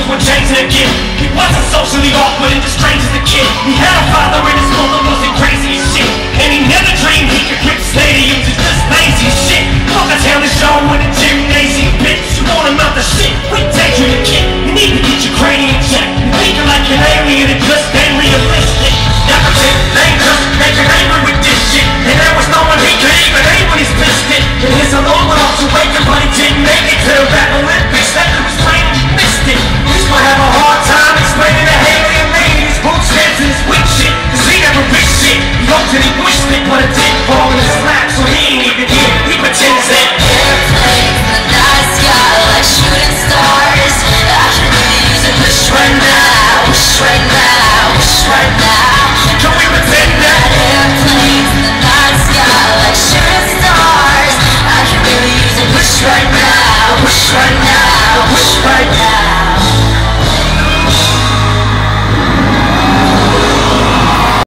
were changed to a gift. He wasn't socially awkward and just strange as a kid. He had a father in his mother wasn't crazy as shit. And he never dreamed he could grip stadiums. It's just lazy as shit. Fuck a talent show in a gymnasium pit.